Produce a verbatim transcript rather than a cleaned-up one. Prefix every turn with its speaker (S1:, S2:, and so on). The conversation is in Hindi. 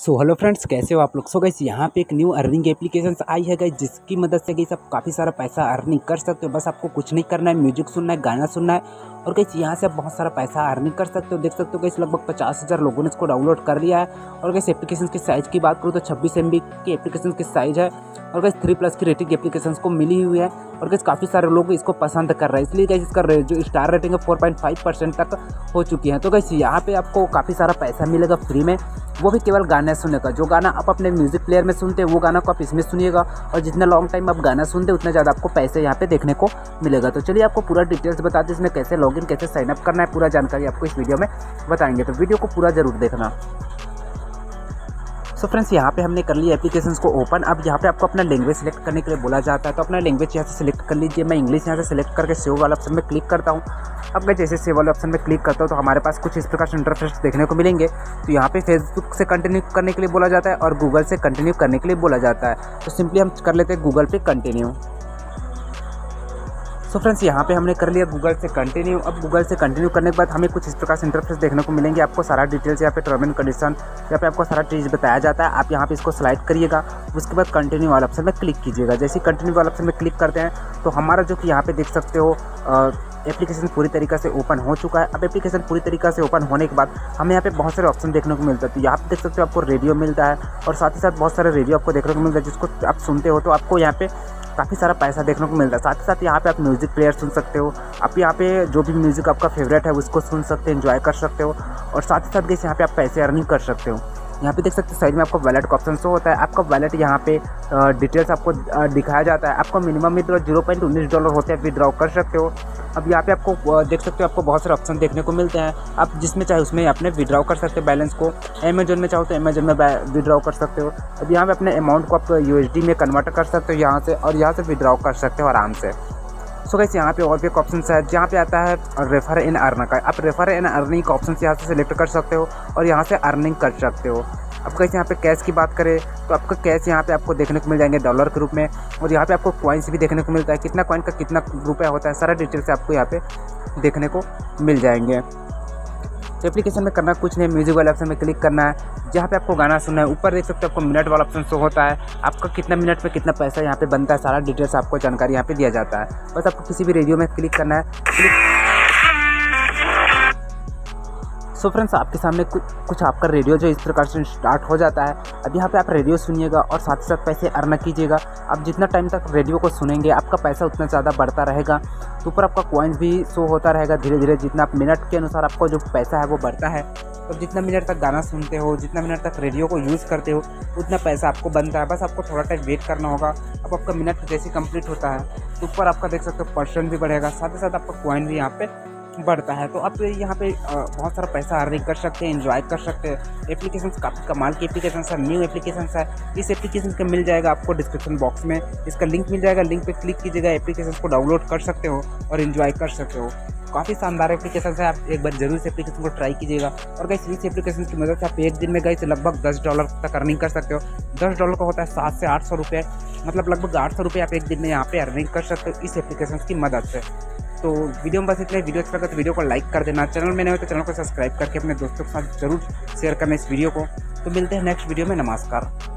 S1: सो हेलो फ्रेंड्स, कैसे हो आप लोग। सो गाइस यहाँ पे एक न्यू अर्निंग एप्लीकेशन आई है गाइस, जिसकी मदद से गाइस आप काफ़ी सारा पैसा अर्निंग कर सकते हो। बस आपको कुछ नहीं करना है, म्यूजिक सुनना है, गाना सुनना है और गाइस यहाँ से आप बहुत सारा पैसा अर्निंग कर सकते हो। देख सकते हो गाइस लगभग पचास हज़ार लोगों ने इसको डाउनलोड कर लिया है। और गाइस एप्लीकेशन की साइज़ की बात करूँ तो छब्बीस एम बी की एप्लीकेशन की साइज़ है और गाइस थ्री प्लस की रेटिंग एप्लीकेशन को मिली हुई है। और गाइस काफ़ी सारे लोग इसको पसंद कर रहे हैं, इसलिए गाइस इसका जो स्टार रेटिंग है फोर पॉइंट फाइव परसेंट तक हो चुकी है। तो गाइस यहाँ पे आपको काफ़ी सारा पैसा मिलेगा फ्री में, वो भी केवल गाने सुनने का। जो गाना आप अपने म्यूजिक प्लेयर में सुनते हैं वो गाना को आप इसमें सुनिएगा और जितना लॉन्ग टाइम आप गाना सुनते हैं उतना ज़्यादा आपको पैसे यहाँ पे देखने को मिलेगा। तो चलिए आपको पूरा डिटेल्स बता दें इसमें कैसे लॉगिन, कैसे साइन अप करना है, पूरा जानकारी आपको इस वीडियो में बताएंगे। तो वीडियो को पूरा जरूर देखना। सो फ्रेंड्स यहाँ पे हमने कर लिया एप्लीकेशन को ओपन। अब यहाँ पे आपको अपना लैंग्वेज सेलेक्ट करने के लिए बोला जाता है, तो अपना लैंग्वेज यहाँ से सिलेक्ट कर लीजिए। मैं इंग्लिश यहाँ से सिलेक्ट करके सेव वाला ऑप्शन में क्लिक करता हूँ। अब मैं जैसे सेव वाले ऑप्शन में क्लिक करता हूँ तो हमारे पास कुछ इस प्रकार से इंटरफेस देखने को मिलेंगे। तो यहाँ पे फेसबुक से कंटिन्यू करने के लिए बोला जाता है और गूगल से कंटिन्यू करने के लिए बोला जाता है। तो सिंपली हम कर लेते हैं गूगल पे कंटिन्यू। सो फ्रेंड्स यहाँ पे हमने कर लिया गूगल से कंटिन्यू। अब गूगल से कंटिन्यू करने के बाद हमें कुछ इस प्रकार से इंटरफेस देखने को मिलेंगे। आपको सारा डिटेल्स यहाँ पे टर्म एंड कंडीशन यहाँ पे आपको सारा चीज़ बताया जाता है। आप यहाँ पे इसको स्लाइड करिएगा, उसके बाद कंटिन्यू वाला ऑप्शन में क्लिक कीजिएगा। जैसे ही कंटिन्यू वाला ऑप्शन में क्लिक करते हैं तो हमारा जो कि यहाँ पे देख सकते हो एप्लीकेशन पूरी तरीके से ओपन हो चुका है। अब एप्लीकेशन पूरी तरीके से ओपन होने के बाद हमें यहाँ पे बहुत सारे ऑप्शन देखने को मिलता है। तो यहाँ पे देख सकते हो आपको रेडियो मिलता है और साथ ही साथ बहुत सारे रेडियो आपको देखने को मिलता है, जिसको आप सुनते हो तो आपको यहाँ पे काफ़ी सारा पैसा देखने को मिलता है। साथ ही साथ यहाँ पे आप म्यूज़िक प्लेयर सुन सकते हो। आप यहाँ पे जो भी म्यूज़िक आपका फेवरेट है उसको सुन सकते हो, एंजॉय कर सकते हो और साथ ही साथ गाइस यहाँ पे आप पैसे अर्निंग कर सकते हो। यहाँ पे देख सकते हो साइड में आपको वैलेट का ऑप्शन शो होता है। आपका वैलेट यहाँ पे डिटेल्स आपको दिखाया जाता है। आपको मिनिमम विड्रॉ जीरो पॉइंट उन्नीस डॉलर होते हैं, विड्रॉ कर सकते हो। अब यहाँ पे आपको देख सकते हो आपको बहुत सारे ऑप्शन देखने को मिलते हैं। आप जिसमें चाहे उसमें अपने विड्रॉ कर सकते हो बैलेंस को। अमेजोन में चाहो तो अमेजोन में विड्रॉ कर सकते हो। अब यहाँ पे अपने अमाउंट को आप यूएसडी में कन्वर्ट कर सकते हो यहाँ से और यहाँ से विड्रॉ कर सकते हो आराम से। सो गाइस यहाँ पे और भी एक ऑप्शन है जहाँ पे आता है रेफर इन अर्न का। आप रेफर इन अर्निंग का ऑप्शन यहाँ से सिलेक्ट कर सकते हो और यहाँ से अर्निंग कर सकते हो। अब गाइस यहाँ पे कैश की बात करें तो आपका कैश यहाँ पे आपको देखने को मिल जाएंगे डॉलर के रूप में और यहाँ पे आपको कॉइन्स भी देखने को मिलता है। कितना कॉइन का कितना रुपया होता है सारा डिटेल्स आपको यहाँ पे देखने को मिल जाएंगे। तो एप्लीकेशन में करना कुछ नहीं, म्यूजिक वाले ऑप्शन में क्लिक करना है जहाँ पे आपको गाना सुनना है। ऊपर देख सकते हो आपको मिनट वाला ऑप्शन शो होता है, आपका कितना मिनट में कितना पैसा यहाँ पे बनता है, सारा डिटेल्स आपको जानकारी यहाँ पे दिया जाता है। बस आपको किसी भी रेडियो में क्लिक करना है। क्लिक सो फ्रेंड्स आपके सामने कुछ कुछ आपका रेडियो जो इस प्रकार से स्टार्ट हो जाता है। अब यहाँ पे आप रेडियो सुनिएगा और साथ ही साथ पैसे अर्न कीजिएगा। आप जितना टाइम तक रेडियो को सुनेंगे आपका पैसा उतना ज़्यादा बढ़ता रहेगा। तो ऊपर आपका कॉइन्स भी शो होता रहेगा धीरे धीरे, जितना आप मिनट के अनुसार आपको जो पैसा है वो बढ़ता है। तो जितना मिनट तक गाना सुनते हो, जितना मिनट तक रेडियो को यूज़ करते हो उतना पैसा आपको बनता है। बस आपको थोड़ा टाइम वेट करना होगा। अब आपका मिनट जैसे कंप्लीट होता है तो ऊपर आपका देख सकते हो परसेंट भी बढ़ेगा, साथ ही साथ आपका कॉइन भी यहाँ पे बढ़ता है। तो आप यहाँ पे बहुत सारा पैसा अर्निंग कर सकते हैं, एंजॉय कर सकते हैं। एप्लीकेशन काफ़ी कमाल की एप्लीकेशन है, न्यू एप्लीकेशन है। इस एप्लीकेशन का मिल जाएगा आपको डिस्क्रिप्शन बॉक्स में, इसका लिंक मिल जाएगा। लिंक पे क्लिक कीजिएगा, एप्लीकेशन को डाउनलोड कर सकते हो और एंजॉय कर सकते हो। काफ़ी शानदार एप्लीकेशन है, आप एक बार जरूर इस एप्लीकेशन को ट्राई कीजिएगा। और गाइस इस एप्लीकेशन की मदद से आप एक दिन में गाइस लगभग दस डॉलर तक अर्निंग कर सकते हो। दस डॉलर का होता है सात से आठ सौ रुपये, मतलब लगभग आठ सौ रुपये आप एक दिन में यहाँ पे अर्निंग कर सकते हो इस एप्लीकेशन की मदद से। तो वीडियो में बस इतना ही। वीडियो अच्छा लगा तो वीडियो को लाइक कर देना, चैनल में नहीं हो तो चैनल को सब्सक्राइब करके अपने दोस्तों के साथ जरूर शेयर करना इस वीडियो को। तो मिलते हैं नेक्स्ट वीडियो में, नमस्कार।